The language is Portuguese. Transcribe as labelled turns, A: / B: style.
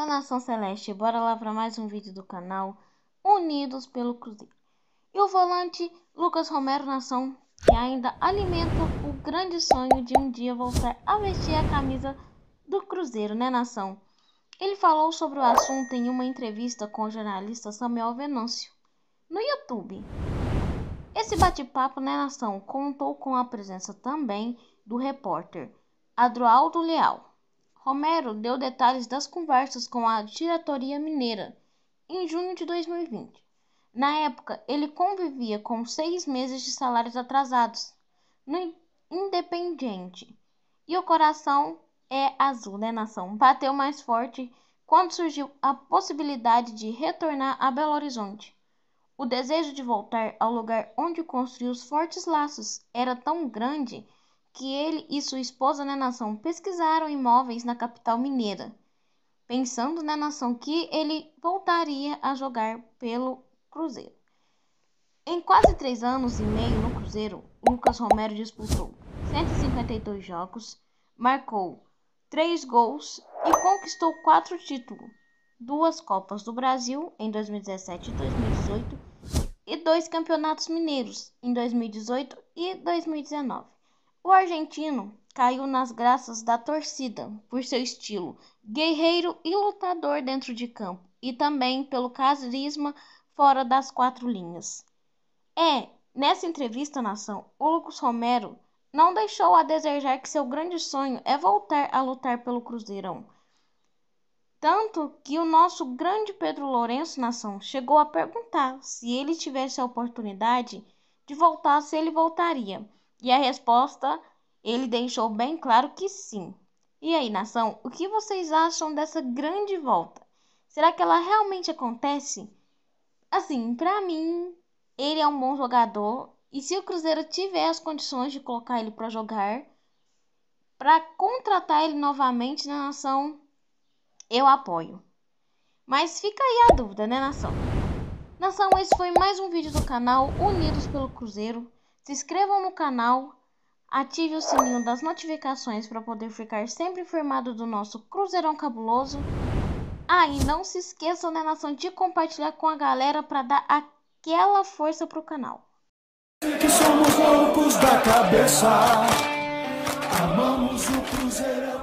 A: Fala, nação celeste, bora lá para mais um vídeo do canal Unidos pelo Cruzeiro. E o volante Lucas Romero, nação, que ainda alimenta o grande sonho de um dia voltar a vestir a camisa do Cruzeiro, né, nação? Ele falou sobre o assunto em uma entrevista com o jornalista Samuel Venâncio no YouTube. Esse bate-papo, né, nação, contou com a presença também do repórter Adroaldo Leal. Romero deu detalhes das conversas com a diretoria mineira em junho de 2020. Na época, ele convivia com 6 meses de salários atrasados no Independiente. E o coração é azul, né, nação? Bateu mais forte quando surgiu a possibilidade de retornar a Belo Horizonte. O desejo de voltar ao lugar onde construiu os fortes laços era tão grande que ele e sua esposa, né, nação, pesquisaram imóveis na capital mineira, pensando, né, nação, que ele voltaria a jogar pelo Cruzeiro. Em quase 3 anos e meio no Cruzeiro, Lucas Romero disputou 152 jogos, marcou 3 gols e conquistou 4 títulos, 2 Copas do Brasil em 2017 e 2018 e 2 campeonatos mineiros em 2018 e 2019. O argentino caiu nas graças da torcida por seu estilo guerreiro e lutador dentro de campo e também pelo carisma fora das 4 linhas. Nessa entrevista, nação, o Lucas Romero não deixou a desejar que seu grande sonho é voltar a lutar pelo Cruzeirão. Tanto que o nosso grande Pedro Lourenço, nação, chegou a perguntar se ele tivesse a oportunidade de voltar, se ele voltaria. E a resposta, ele deixou bem claro que sim. E aí, nação, o que vocês acham dessa grande volta? Será que ela realmente acontece? Assim, pra mim, ele é um bom jogador. E se o Cruzeiro tiver as condições de colocar ele pra jogar, pra contratar ele novamente na nação, eu apoio. Mas fica aí a dúvida, né, nação? Nação, esse foi mais um vídeo do canal Unidos pelo Cruzeiro. Se inscrevam no canal, ative o sininho das notificações para poder ficar sempre informado do nosso Cruzeirão cabuloso. E não se esqueçam, né, nação, de compartilhar com a galera para dar aquela força pro canal.
B: Que somos loucos da cabeça, amamos o Cruzeiro.